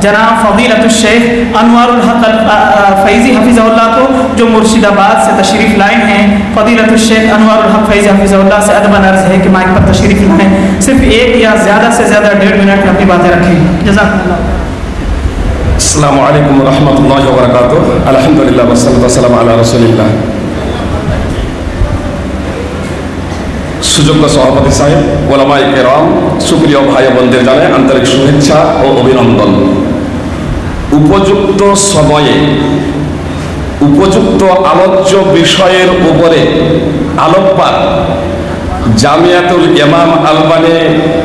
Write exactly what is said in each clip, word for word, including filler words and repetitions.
जनाब फजीलतुल शेख अनवारुल हक फैज़ी हफिज़हुल्लाह को, जो मुर्शिदाबाद से तशरीफ़ लाए हैं। फजीलतुल शेख अनवारुल हक फैज़ी हफिज़हुल्लाह से अदबन अर्ज़ है कि माइक पर तशरीफ़ लाएँ, सिर्फ एक या ज़्यादा से ज़्यादा डेढ़ मिनट में अपनी बातें रखें। जज़ाकल्लाह। अस्सलामु अलैकुम व रहमतुल्लाहि व बरकातुहू। अल्हम्दुलिल्लाह वस्सलातु वस्सलामु अला रसूलिल्लाह। সুযোগ্য সভাপতি সাহেব, ওলামায়ে কেরাম, সুপ্রিয় ভাই বোনদের জানাই আন্তরিক শুভেচ্ছা ও অভিনন্দন। উপযুক্ত সময়ে উপযুক্ত আলোচ্য বিষয়ের উপরে আলোকপাত জামিয়াতুল ইমাম আলবানী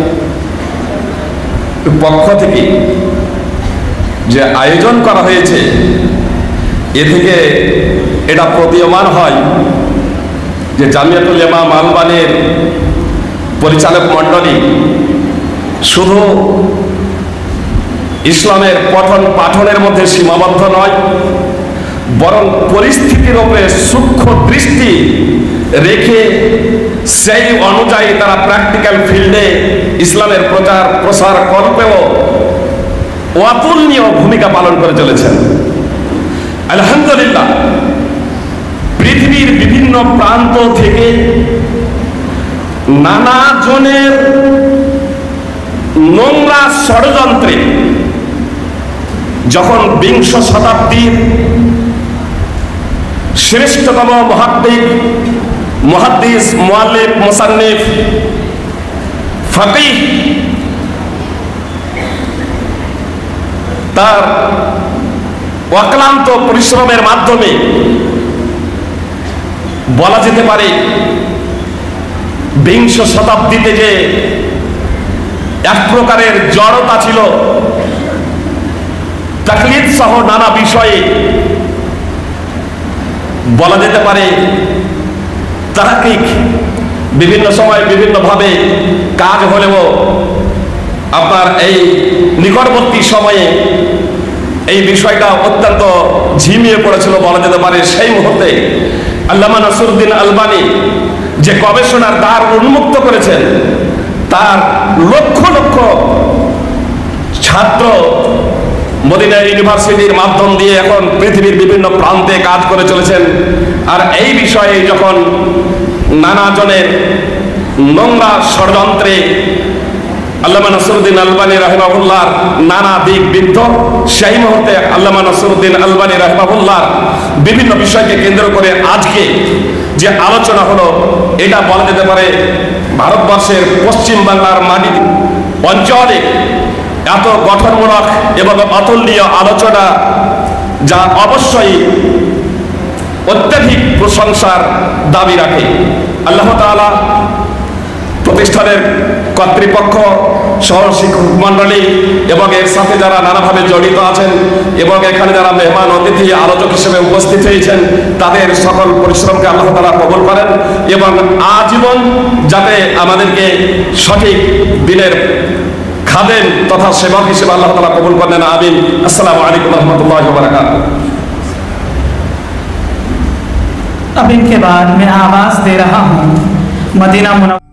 পক্ষ থেকে যে আয়োজন করা হয়েছে, এ থেকে এটা প্রতীয়মান হয় যে জামিয়াতুল ইমাম আলবানীর পরিচালক মণ্ডলী শুধু ইসলামের পঠন পাঠনের মধ্যে সীমাবদ্ধ নয়, বরং পরিস্থিতির উপরে সূক্ষ্ম দৃষ্টি রেখে সেই অনুযায়ী তারা প্র্যাকটিক্যাল ফিল্ডে ইসলামের প্রচার প্রসার কল্পেও অতুলনীয় ভূমিকা পালন করে চলেছেন। আলহামদুলিল্লাহ, পৃথিবীর বিভিন্ন প্রান্ত থেকে নানা জনের নোংরা ষড়যন্ত্রে যখন বিংশ শতাব্দীর শ্রেষ্ঠতম মুহাদ্দিস মুহাদ্দিস মুআল্লিফ মুসান্নিফ ফকিহ তার অক্লান্ত পরিশ্রমের মাধ্যমে বলা যেতে পারে বিংশ শতাব্দীতে যে এক প্রকারের জড়তা ছিল, তাকলিদ সহ নানা বিষয়ে বলা যেতে পারে তাহকিক বিভিন্ন সময় বিভিন্নভাবে কাজ হলেও আপনার এই নিকটবর্তী সময়ে এই বিষয়টা অত্যন্ত ঝিমিয়ে পড়েছিল বলা যেতে পারে। সেই মুহূর্তে আল্লামা নাসিরউদ্দিন আলবানী যে গবেষণার দ্বার উন্মুক্ত করেছেন, তার লক্ষ লক্ষ ছাত্র মদিনা ইউনিভার্সিটির মাধ্যম দিয়ে এখন পৃথিবীর বিভিন্ন প্রান্তে কাজ করে চলেছেন। আর এই বিষয়ে যখন নানা জনের নোংরা ষড়যন্ত্রে আল্লামা নাসিরউদ্দিন আলবানী রাহিমাহুল্লাহর নানা দিক বিদ্ধ, সেই মুহূর্তে আল্লামা নাসিরউদ্দিন আলবানী রাহিমাহুল্লাহর বিভিন্ন বিষয়কে কেন্দ্র করে আজকে যে আলোচনা হলো, এটা বলা যেতে পারে ভারতবর্ষের পশ্চিম বাংলার মাটি অঞ্চলে এত গঠনমূলক এবং অতুলনীয় আলোচনা, যা অবশ্যই অত্যাধিক প্রশংসার দাবি রাখে। আল্লাহ তাআলা প্রতিষ্ঠানের কর্তৃপক্ষ সহ শিক্ষক মন্ডলী এবং এর সাথে যারা নানাভাবে জড়িত আছেন এবং এখানে যারা মেহমান অতিথি আলোচক হিসেবে উপস্থিত হয়েছেন, তাদের সকল পরিশ্রমকে আল্লাহ তাআলা কবুল করেন এবং আজীবন যাতে আমাদেরকে সঠিক দিনের খাদেম তথা সেবক হিসেবে আল্লাহ তাআলা কবুল করেন, আমিন। আসসালামু আলাইকুম ওয়া রাহমাতুল্লাহি ওয়া বারাকাতুহু। अब इनके बाद मैं आवाज़ दे रहा हूँ मदीना मुनव्वरा